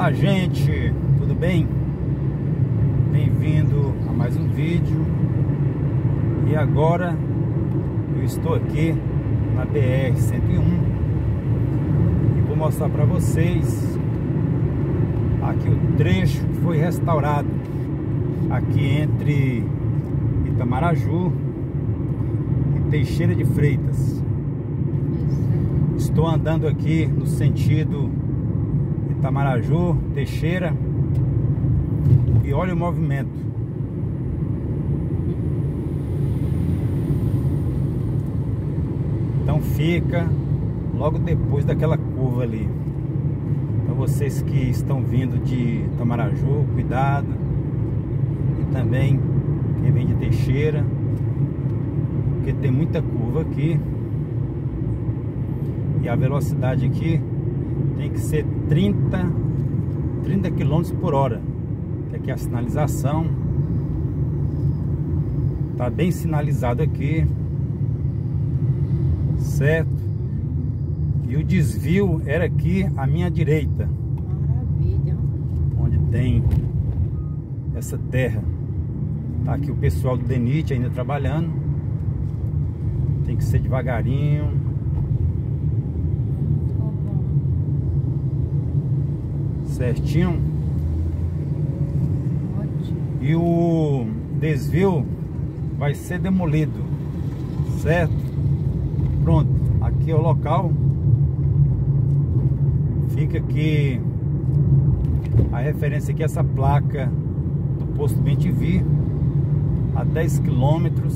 Olá, gente, tudo bem? Bem-vindo a mais um vídeo. E agora eu estou aqui na BR-101 e vou mostrar para vocês aqui o trecho que foi restaurado aqui entre Itamaraju e Teixeira de Freitas. Estou andando aqui no sentido Itamaraju, Teixeira, e olha o movimento. Então fica logo depois daquela curva ali. Então vocês que estão vindo de Itamaraju, cuidado. E também quem vem de Teixeira, porque tem muita curva aqui. E a velocidade aqui tem que ser 30 km por hora. Que aqui é a sinalização. Tá bem sinalizado aqui, certo? E o desvio era aqui à minha direita. Maravilha. Onde tem essa terra. Tá aqui o pessoal do DENIT ainda trabalhando. Tem que ser devagarinho. Certinho. Ótimo. E o desvio vai ser demolido, certo? Pronto, aqui é o local. Fica aqui a referência aqui, essa placa do posto Bem-te-Vi, a 10 km.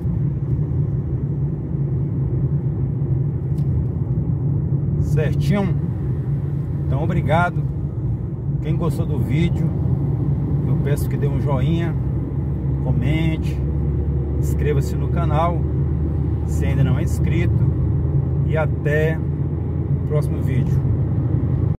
Certinho. Então obrigado. Quem gostou do vídeo, eu peço que dê um joinha, comente, inscreva-se no canal se ainda não é inscrito, e até o próximo vídeo.